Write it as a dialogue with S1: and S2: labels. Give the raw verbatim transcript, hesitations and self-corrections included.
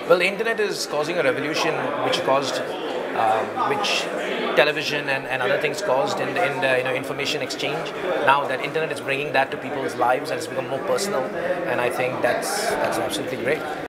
S1: Well, the internet is causing a revolution which caused, um, which television and, and other things caused in, in the, you know, information exchange. Now that internet is bringing that to people's lives and it's become more personal, and I think that's that's absolutely great.